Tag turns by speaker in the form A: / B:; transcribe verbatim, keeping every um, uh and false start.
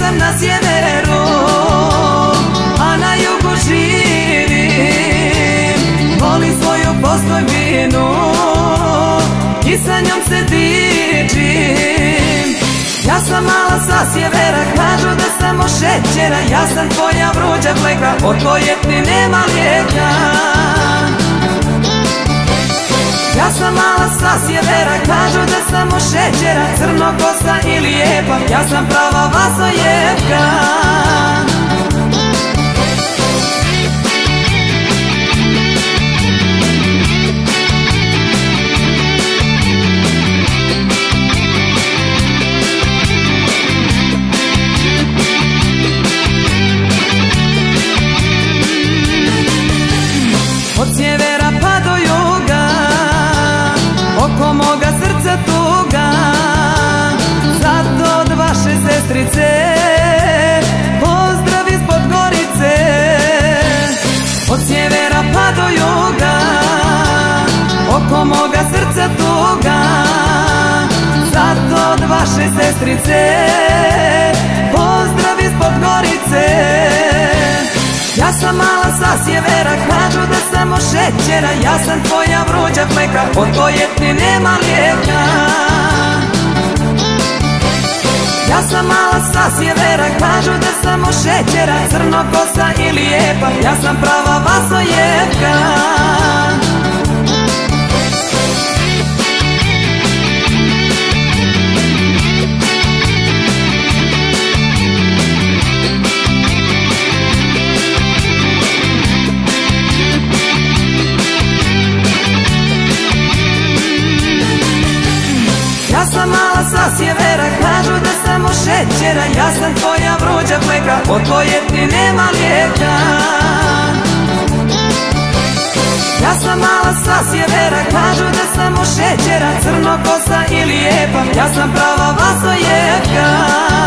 A: sam na sjeveru, a na jugu živim. Volim svoju postojbinu i sa njom se dičim. Ja sam mala sa sjevera, kažu da sam od šećera. Ja sam tvoja vruća fleka, od tvoje ti nema lijeka. Ja sam mala sa sjevera, kažu da sam od šećera. Crnokosa i lijepa, ja sam prava vasojevka. Od sjevera pa do juga, oko moga srca tuga. Zato od vaše sestrice pozdrav iz Podgorice. Od sjevera pa do juga, oko moga srca tuga. Zato od vaše sestrice pozdrav iz Podgorice. Ja sam mala sa sjevera, kažu da sam od šećera. Ja sam tvoja vruća fleka, od tvoje ti nema lijeka. Ja sam mala sa sjevera, kažu da sam od šećera. Crnokosa i lijepa, ja sam prava vasojevka. Ja sam mala sa sjevera, kažu da sam od šećera. Ja sam tvoja vruća fleka, od tvoje ti nema lijeka. Ja sam mala sa sjevera, kažu da sam od šećera. Crnokosa i lijepa, ja sam prava vasojevka.